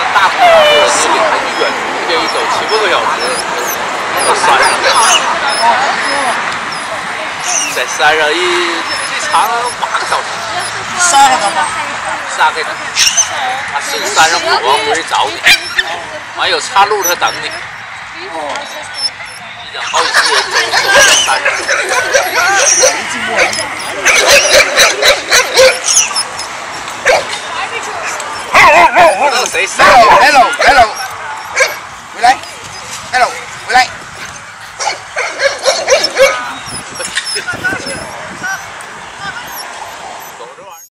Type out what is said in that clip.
大部分的是离很远，可以走7、8个小时到山上。在山上最长8个小时。 山上干嘛？ 山给他，他是山上跑完回去找你，完有岔路他等你。好几次人走在山上。不知道谁杀我？